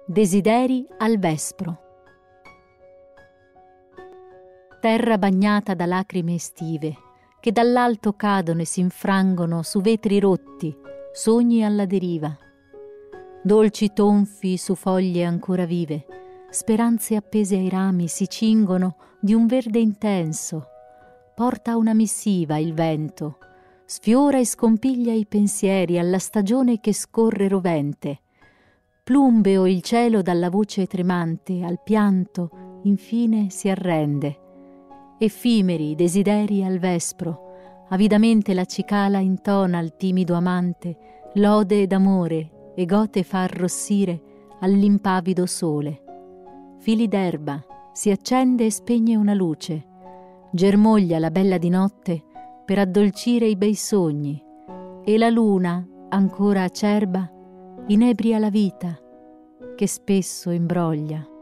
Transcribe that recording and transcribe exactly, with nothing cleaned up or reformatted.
Desideri al vespro. Terra bagnata da lacrime estive, che dall'alto cadono e si infrangono su vetri rotti, sogni alla deriva. Dolci tonfi su foglie ancora vive, speranze appese ai rami si cingono di un verde intenso. Porta una missiva il vento, sfiora e scompiglia i pensieri alla stagione che scorre rovente. Plumbeo il cielo dalla voce tremante, al pianto infine si arrende. Effimeri desideri al vespro, avidamente la cicala intona al timido amante, lode d'amore e gote fa arrossire all'impavido sole. Fili d'erba, si accende e spegne una luce, germoglia la bella di notte per addolcire i bei sogni, e la luna, ancora acerba, inebria la vita che spesso imbroglia.